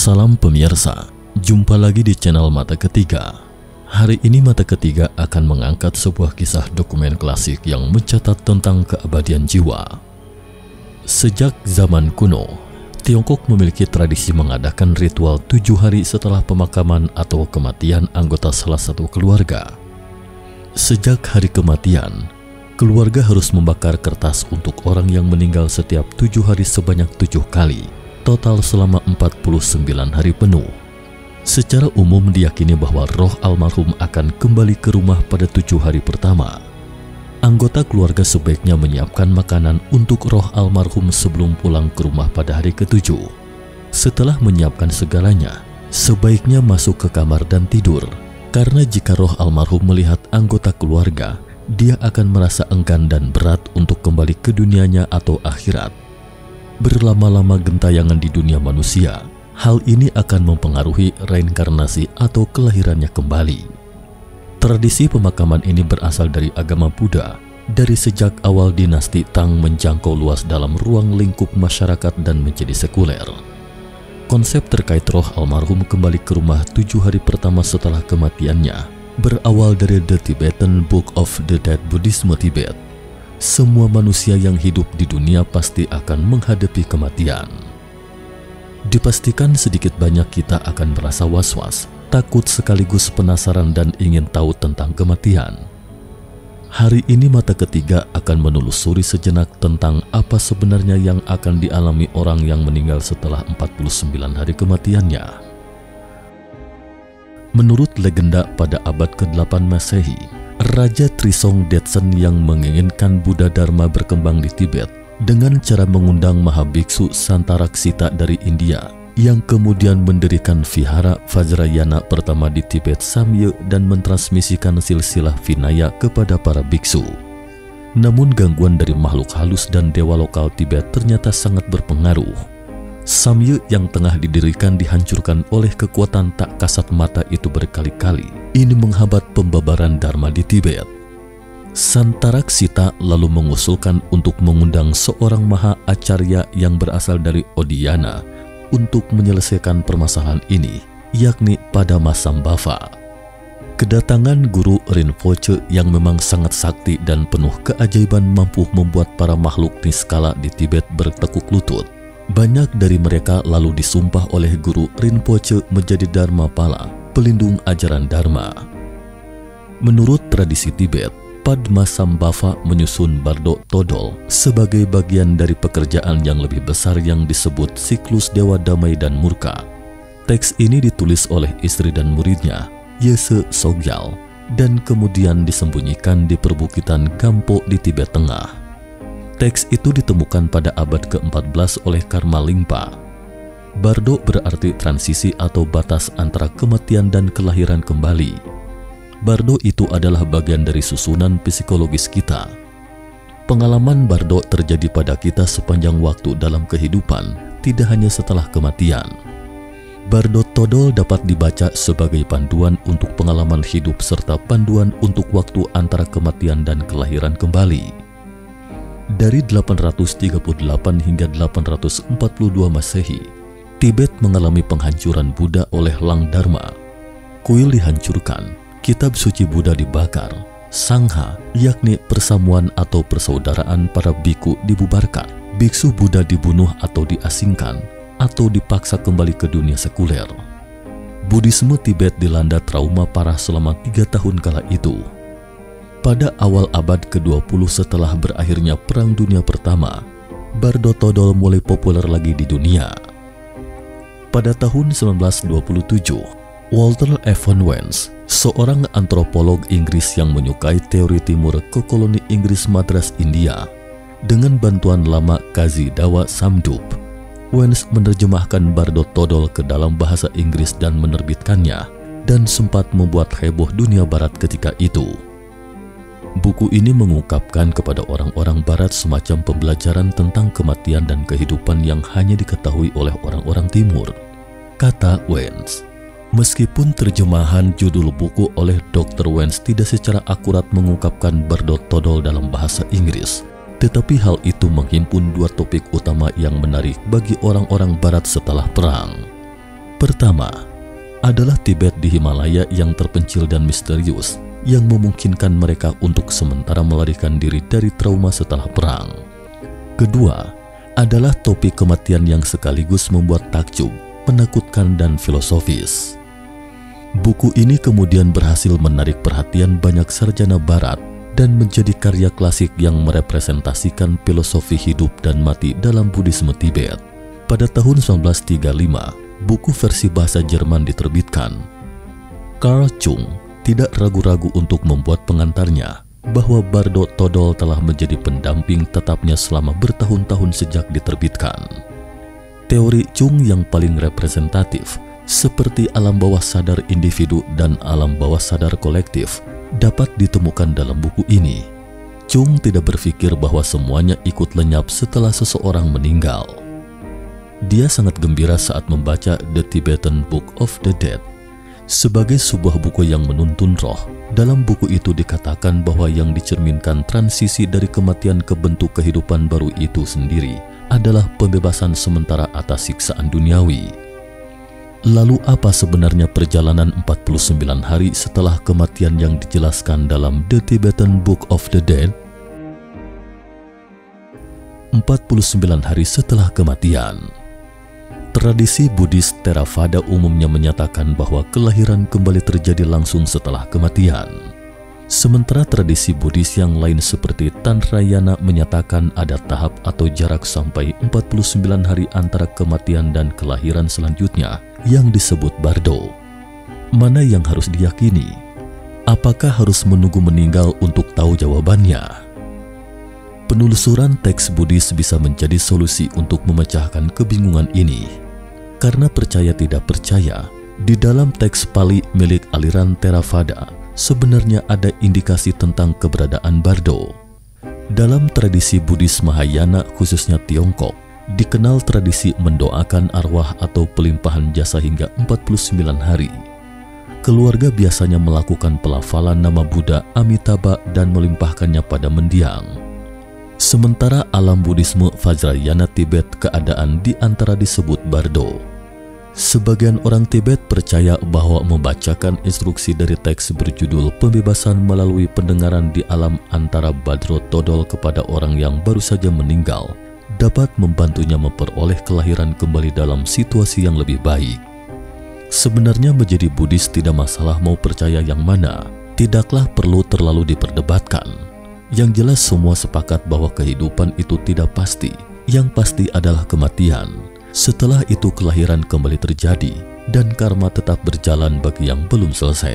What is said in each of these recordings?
Salam pemirsa, jumpa lagi di channel Mata Ketiga. Hari ini Mata Ketiga akan mengangkat sebuah kisah dokumen klasik yang mencatat tentang keabadian jiwa. Sejak zaman kuno, Tiongkok memiliki tradisi mengadakan ritual 7 hari setelah pemakaman atau kematian anggota salah satu keluarga. Sejak hari kematian, keluarga harus membakar kertas untuk orang yang meninggal setiap 7 hari sebanyak 7 kali. Total selama 49 hari penuh. Secara umum diyakini bahwa roh almarhum akan kembali ke rumah pada 7 hari pertama. Anggota keluarga sebaiknya menyiapkan makanan untuk roh almarhum sebelum pulang ke rumah pada hari ke-7. Setelah menyiapkan segalanya, sebaiknya masuk ke kamar dan tidur. Karena jika roh almarhum melihat anggota keluarga, dia akan merasa enggan dan berat untuk kembali ke dunianya atau akhirat. Berlama-lama gentayangan di dunia manusia, hal ini akan mempengaruhi reinkarnasi atau kelahirannya kembali. Tradisi pemakaman ini berasal dari agama Buddha, dari sejak awal dinasti Tang menjangkau luas dalam ruang lingkup masyarakat dan menjadi sekuler. Konsep terkait roh almarhum kembali ke rumah 7 hari pertama setelah kematiannya berawal dari The Tibetan Book of the Dead Buddhisme Tibet. Semua manusia yang hidup di dunia pasti akan menghadapi kematian. Dipastikan sedikit banyak kita akan merasa was-was, takut sekaligus penasaran dan ingin tahu tentang kematian. Hari ini Mata Ketiga akan menelusuri sejenak tentang apa sebenarnya yang akan dialami orang yang meninggal setelah 49 hari kematiannya. Menurut legenda pada abad ke-8 Masehi, Raja Trisong Detsen yang menginginkan Buddha Dharma berkembang di Tibet dengan cara mengundang Mahabiksu Santaraksita dari India yang kemudian mendirikan Vihara Vajrayana pertama di Tibet Samye dan mentransmisikan silsilah Vinaya kepada para biksu. Namun gangguan dari makhluk halus dan dewa lokal Tibet ternyata sangat berpengaruh. Samye yang tengah didirikan dihancurkan oleh kekuatan tak kasat mata itu berkali-kali. Ini menghambat pembabaran Dharma di Tibet. Santaraksita lalu mengusulkan untuk mengundang seorang maha acarya yang berasal dari Odiyana untuk menyelesaikan permasalahan ini, yakni Padmasambhava. Kedatangan guru Rinpoche yang memang sangat sakti dan penuh keajaiban mampu membuat para makhluk niskala di Tibet bertekuk lutut. Banyak dari mereka lalu disumpah oleh guru Rinpoche menjadi Dharmapala, pelindung ajaran Dharma. Menurut tradisi Tibet, Padmasambhava menyusun Bardo Todol sebagai bagian dari pekerjaan yang lebih besar yang disebut siklus Dewa Damai dan Murka. Teks ini ditulis oleh istri dan muridnya, Yese Sogyal, dan kemudian disembunyikan di perbukitan Gampo di Tibet Tengah. Teks itu ditemukan pada abad ke-14 oleh Karma Lingpa. Bardo berarti transisi atau batas antara kematian dan kelahiran kembali. Bardo itu adalah bagian dari susunan psikologis kita. Pengalaman Bardo terjadi pada kita sepanjang waktu dalam kehidupan, tidak hanya setelah kematian. Bardo Todol dapat dibaca sebagai panduan untuk pengalaman hidup serta panduan untuk waktu antara kematian dan kelahiran kembali. Dari 838 hingga 842 Masehi, Tibet mengalami penghancuran Buddha oleh Lang Dharma. Kuil dihancurkan, kitab suci Buddha dibakar, Sangha, yakni persamuan atau persaudaraan para biku dibubarkan, biksu Buddha dibunuh atau diasingkan, atau dipaksa kembali ke dunia sekuler. Buddhisme Tibet dilanda trauma parah selama 3 tahun kala itu. Pada awal abad ke-20 setelah berakhirnya Perang Dunia Pertama, Bardo Todol mulai populer lagi di dunia. Pada tahun 1927, Walter Evan Wentz, seorang antropolog Inggris yang menyukai teori timur ke koloni Inggris Madras, India, dengan bantuan lama Kazi Dawa Samdup, Wentz menerjemahkan Bardo Todol ke dalam bahasa Inggris dan menerbitkannya, dan sempat membuat heboh dunia barat ketika itu. Buku ini mengungkapkan kepada orang-orang barat semacam pembelajaran tentang kematian dan kehidupan yang hanya diketahui oleh orang-orang timur. Kata Wentz, meskipun terjemahan judul buku oleh Dr. Wentz tidak secara akurat mengungkapkan Bardo Todol dalam bahasa Inggris, tetapi hal itu menghimpun 2 topik utama yang menarik bagi orang-orang barat setelah perang. Pertama, adalah Tibet di Himalaya yang terpencil dan misterius yang memungkinkan mereka untuk sementara melarikan diri dari trauma setelah perang. Kedua, adalah topik kematian yang sekaligus membuat takjub, menakutkan dan filosofis. Buku ini kemudian berhasil menarik perhatian banyak sarjana barat dan menjadi karya klasik yang merepresentasikan filosofi hidup dan mati dalam Buddhisme Tibet. Pada tahun 1935, buku versi bahasa Jerman diterbitkan. Carl Jung tidak ragu-ragu untuk membuat pengantarnya bahwa Bardo Todol telah menjadi pendamping tetapnya selama bertahun-tahun sejak diterbitkan. Teori Jung yang paling representatif, seperti alam bawah sadar individu dan alam bawah sadar kolektif, dapat ditemukan dalam buku ini. Jung tidak berpikir bahwa semuanya ikut lenyap setelah seseorang meninggal. Dia sangat gembira saat membaca The Tibetan Book of the Dead. Sebagai sebuah buku yang menuntun roh, dalam buku itu dikatakan bahwa yang dicerminkan transisi dari kematian ke bentuk kehidupan baru itu sendiri adalah pembebasan sementara atas siksaan duniawi. Lalu apa sebenarnya perjalanan 49 hari setelah kematian yang dijelaskan dalam The Tibetan Book of the Dead? 49 hari setelah kematian. Tradisi Buddhis Theravada umumnya menyatakan bahwa kelahiran kembali terjadi langsung setelah kematian. Sementara tradisi Buddhis yang lain seperti Tantrayana menyatakan ada tahap atau jarak sampai 49 hari antara kematian dan kelahiran selanjutnya yang disebut Bardo. Mana yang harus diyakini? Apakah harus menunggu meninggal untuk tahu jawabannya? Penelusuran teks Buddhis bisa menjadi solusi untuk memecahkan kebingungan ini. Karena percaya tidak percaya, di dalam teks Pali milik aliran Theravada sebenarnya ada indikasi tentang keberadaan Bardo. Dalam tradisi Buddhis Mahayana khususnya Tiongkok, dikenal tradisi mendoakan arwah atau pelimpahan jasa hingga 49 hari. Keluarga biasanya melakukan pelafalan nama Buddha Amitabha dan melimpahkannya pada mendiang. Sementara alam Buddhisme Vajrayana Tibet keadaan di antara disebut Bardo. Sebagian orang Tibet percaya bahwa membacakan instruksi dari teks berjudul Pembebasan melalui pendengaran di alam antara Bardo Todol kepada orang yang baru saja meninggal dapat membantunya memperoleh kelahiran kembali dalam situasi yang lebih baik. Sebenarnya menjadi Buddhis tidak masalah mau percaya yang mana, tidaklah perlu terlalu diperdebatkan. Yang jelas semua sepakat bahwa kehidupan itu tidak pasti, yang pasti adalah kematian. Setelah itu kelahiran kembali terjadi dan karma tetap berjalan bagi yang belum selesai.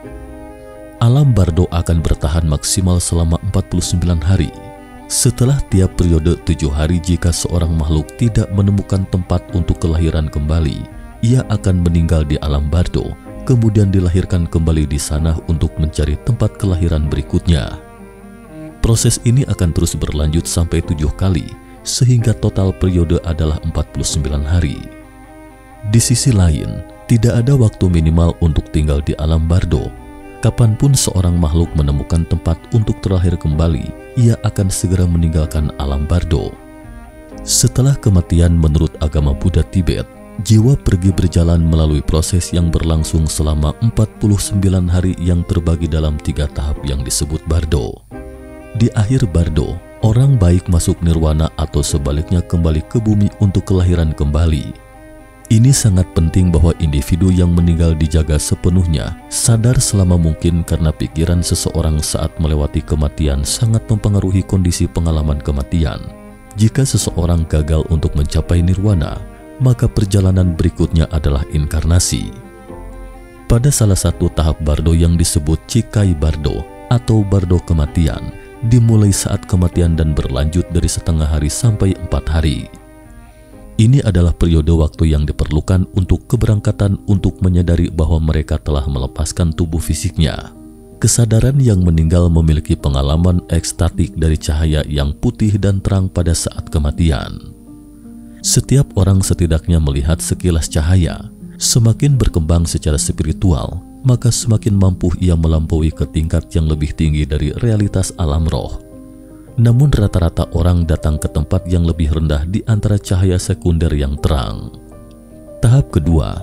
Alam Bardo akan bertahan maksimal selama 49 hari. Setelah tiap periode 7 hari jika seorang makhluk tidak menemukan tempat untuk kelahiran kembali, ia akan meninggal di alam Bardo, kemudian dilahirkan kembali di sana untuk mencari tempat kelahiran berikutnya. Proses ini akan terus berlanjut sampai 7 kali, sehingga total periode adalah 49 hari. Di sisi lain, tidak ada waktu minimal untuk tinggal di alam Bardo. Kapanpun seorang makhluk menemukan tempat untuk terlahir kembali, ia akan segera meninggalkan alam Bardo. Setelah kematian menurut agama Buddha Tibet, jiwa pergi berjalan melalui proses yang berlangsung selama 49 hari yang terbagi dalam 3 tahap yang disebut Bardo. Di akhir Bardo, orang baik masuk nirwana atau sebaliknya kembali ke bumi untuk kelahiran kembali. Ini sangat penting bahwa individu yang meninggal dijaga sepenuhnya, sadar selama mungkin karena pikiran seseorang saat melewati kematian sangat mempengaruhi kondisi pengalaman kematian. Jika seseorang gagal untuk mencapai nirwana, maka perjalanan berikutnya adalah inkarnasi. Pada salah satu tahap Bardo yang disebut Cikai Bardo atau Bardo kematian, dimulai saat kematian dan berlanjut dari setengah hari sampai 4 hari. Ini adalah periode waktu yang diperlukan untuk keberangkatan untuk menyadari bahwa mereka telah melepaskan tubuh fisiknya. Kesadaran yang meninggal memiliki pengalaman ekstatik dari cahaya yang putih dan terang pada saat kematian. Setiap orang setidaknya melihat sekilas cahaya. Semakin berkembang secara spiritual, maka semakin mampu ia melampaui ke tingkat yang lebih tinggi dari realitas alam roh. Namun rata-rata orang datang ke tempat yang lebih rendah di antara cahaya sekunder yang terang. Tahap kedua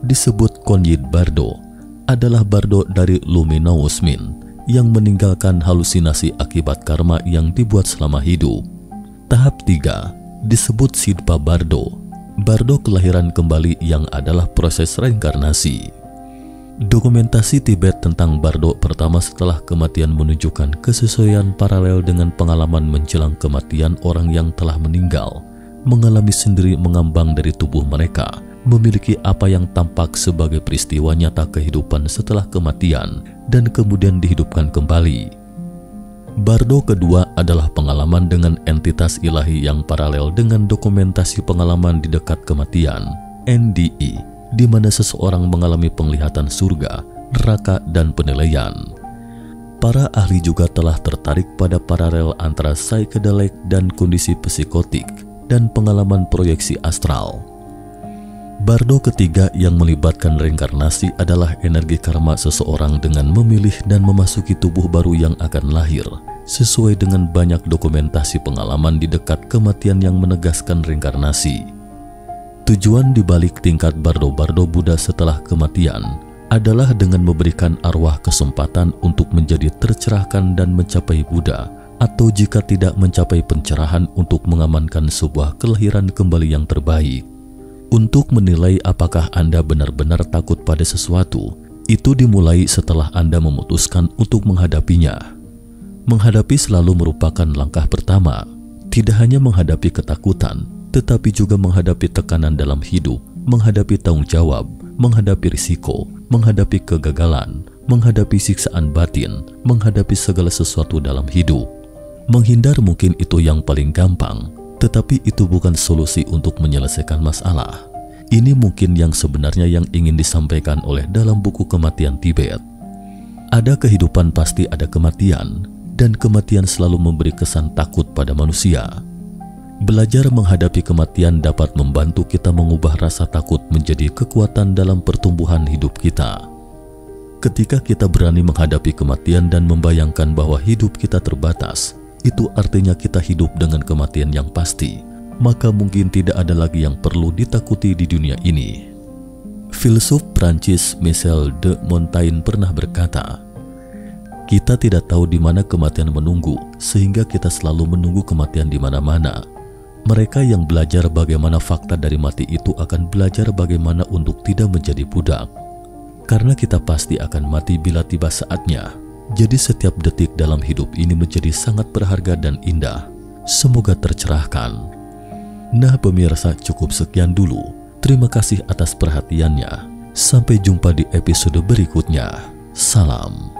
disebut Conrad Bardo, adalah bardo dari Luminous Min yang meninggalkan halusinasi akibat karma yang dibuat selama hidup. Tahap 3 disebut Sidpa Bardo, bardo kelahiran kembali yang adalah proses reinkarnasi. Dokumentasi Tibet tentang bardo pertama setelah kematian menunjukkan kesesuaian paralel dengan pengalaman menjelang kematian orang yang telah meninggal, mengalami sendiri mengambang dari tubuh mereka, memiliki apa yang tampak sebagai peristiwa nyata kehidupan setelah kematian dan kemudian dihidupkan kembali. Bardo kedua adalah pengalaman dengan entitas ilahi yang paralel dengan dokumentasi pengalaman di dekat kematian, NDE, di mana seseorang mengalami penglihatan surga, neraka, dan penilaian. Para ahli juga telah tertarik pada paralel antara psychedelic dan kondisi psikotik dan pengalaman proyeksi astral. Bardo ketiga yang melibatkan reinkarnasi adalah energi karma seseorang dengan memilih dan memasuki tubuh baru yang akan lahir, sesuai dengan banyak dokumentasi pengalaman di dekat kematian yang menegaskan reinkarnasi. Tujuan dibalik tingkat bardo-bardo Buddha setelah kematian adalah dengan memberikan arwah kesempatan untuk menjadi tercerahkan dan mencapai Buddha, atau jika tidak mencapai pencerahan untuk mengamankan sebuah kelahiran kembali yang terbaik. Untuk menilai apakah Anda benar-benar takut pada sesuatu, itu dimulai setelah Anda memutuskan untuk menghadapinya. Menghadapi selalu merupakan langkah pertama. Tidak hanya menghadapi ketakutan, tetapi juga menghadapi tekanan dalam hidup, menghadapi tanggung jawab, menghadapi risiko, menghadapi kegagalan, menghadapi siksaan batin, menghadapi segala sesuatu dalam hidup. Menghindar mungkin itu yang paling gampang, tetapi itu bukan solusi untuk menyelesaikan masalah. Ini mungkin yang sebenarnya yang ingin disampaikan oleh dalam buku Kematian Tibet. Ada kehidupan pasti ada kematian, dan kematian selalu memberi kesan takut pada manusia. Belajar menghadapi kematian dapat membantu kita mengubah rasa takut menjadi kekuatan dalam pertumbuhan hidup kita. Ketika kita berani menghadapi kematian dan membayangkan bahwa hidup kita terbatas, itu artinya kita hidup dengan kematian yang pasti, maka mungkin tidak ada lagi yang perlu ditakuti di dunia ini. Filsuf Prancis Michel de Montaigne pernah berkata, "Kita tidak tahu di mana kematian menunggu, sehingga kita selalu menunggu kematian di mana-mana. Mereka yang belajar bagaimana fakta dari mati itu akan belajar bagaimana untuk tidak menjadi budak. Karena kita pasti akan mati bila tiba saatnya. Jadi setiap detik dalam hidup ini menjadi sangat berharga dan indah. Semoga tercerahkan." Nah pemirsa, cukup sekian dulu. Terima kasih atas perhatiannya. Sampai jumpa di episode berikutnya. Salam.